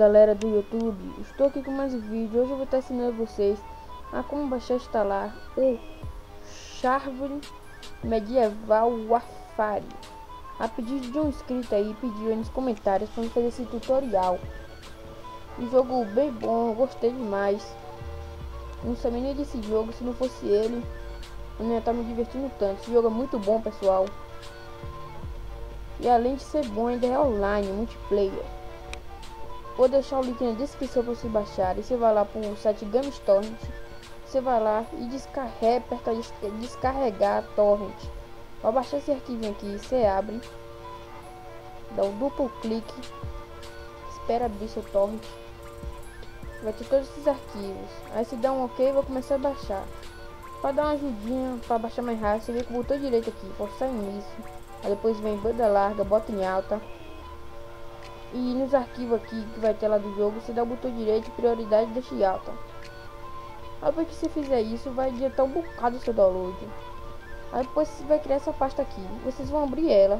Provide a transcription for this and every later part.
galera do YouTube, estou aqui com mais um vídeo. Hoje eu vou estar ensinando vocês a como baixar e instalar o Charvon Medieval Warfare. A pedido de um inscrito aí, pediu aí nos comentários para fazer esse tutorial. Um jogo bem bom, gostei demais. Não sabia nem desse jogo, se não fosse ele eu não ia estar me divertindo tanto. Esse jogo é muito bom, pessoal. E além de ser bom, ainda é online, multiplayer. Vou deixar o link na descrição para você baixar. E você vai lá para o site GameStorm. Você vai lá e descarrega, aperta descarregar a torrent. Para baixar esse arquivo aqui, você abre, dá um duplo clique, espera abrir seu torrent. Vai ter todos esses arquivos. Aí você dá um OK e vai começar a baixar. Para dar uma ajudinha, para baixar mais rápido, você vem com o botão direito aqui, forçar início. Aí depois vem banda larga, bota em alta. E nos arquivos aqui que vai ter lá do jogo, você dá o botão direito, prioridade, deixa em alta. Aí depois que você fizer isso, vai adiantar um bocado o seu download. Aí depois você vai criar essa pasta aqui. Vocês vão abrir ela.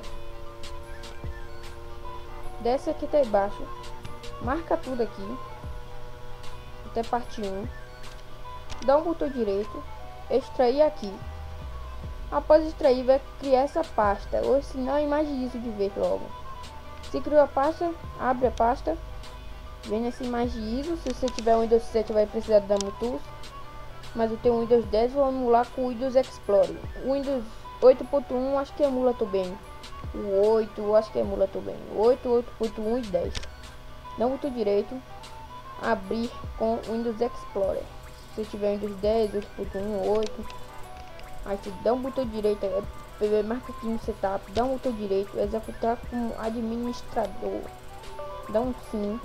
Desce aqui até embaixo. Marca tudo aqui. Até parte 1. Dá um botão direito. Extrair aqui. Após extrair, vai criar essa pasta. Ou senão, imagem isso de vez logo. Se criou a pasta, abre a pasta. Vem nessa imagem ISO. Se você tiver o Windows 7, vai precisar da Mutus. Mas eu tenho o Windows 10, vou emular com o Windows Explorer. O Windows 8.1 acho que emula também. O 8 acho que emula também. O 8, 8.1 e 10. Dá um botão direito. Abrir com o Windows Explorer. Se você tiver Windows 10, 8.1, 8. Aí você dá um botão direito. Marca aqui no setup. Dá um botão direito. Executar como administrador. Dá um sim.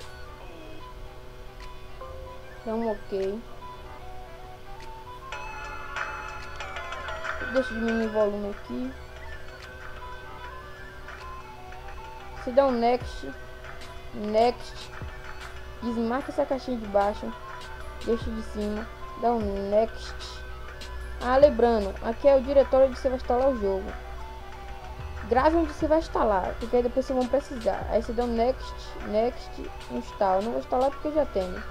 Dá um OK. Deixa eu diminuir o volume aqui. Você dá um next. Desmarca essa caixinha de baixo. Deixa de cima. Dá um next. Lembrando, aqui é o diretório onde você vai instalar o jogo. Grave onde você vai instalar, porque aí depois vocês vão precisar. Aí você dá um next, instala. Não vou instalar porque eu já tenho.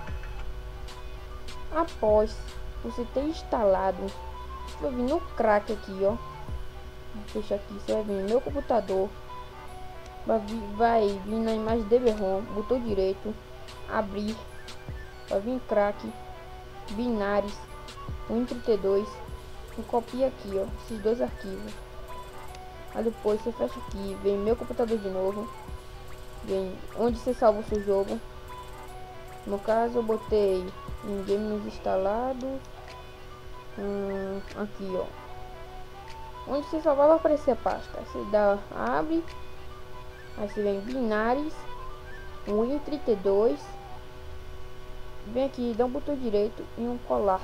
Após você ter instalado, você vai vir no crack aqui, ó. Vou fechar aqui, você vai vir no meu computador. Vai vir na imagem DB-ROM, botão direito, abrir. Vai vir crack, binares, Win32 e copia aqui, ó, esses dois arquivos. Aí depois você fecha aqui, vem meu computador de novo, vem onde você salva o seu jogo. No caso eu botei em games instalados, aqui, ó, onde você salvar vai aparecer a pasta. Você dá, abre, aí você vem binares, Win32, vem aqui, dá um botão direito e um colar.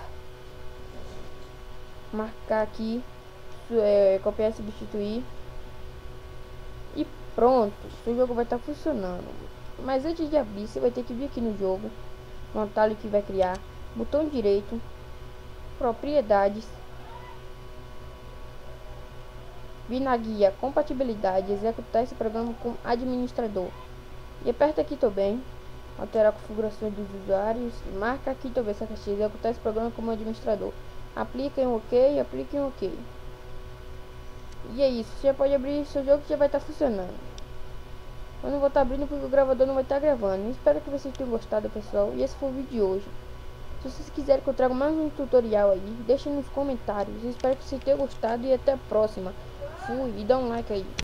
Marcar aqui, copiar e substituir. E pronto, o jogo vai estar funcionando. Mas antes de abrir, você vai ter que vir aqui no jogo, no atalho que vai criar, botão direito, propriedades, vir na guia compatibilidade, executar esse programa com administrador. E aperta aqui também, alterar configurações dos usuários, marca aqui também essa caixinha, executar esse programa como administrador. Aplica em OK, aplica em OK. E é isso, você já pode abrir seu jogo que já vai estar funcionando. Eu não vou estar abrindo porque o gravador não vai estar gravando. Espero que vocês tenham gostado, pessoal. E esse foi o vídeo de hoje. Se vocês quiserem que eu traga mais um tutorial aí, deixem nos comentários. Eu espero que vocês tenham gostado e até a próxima. Fui e dá um like aí.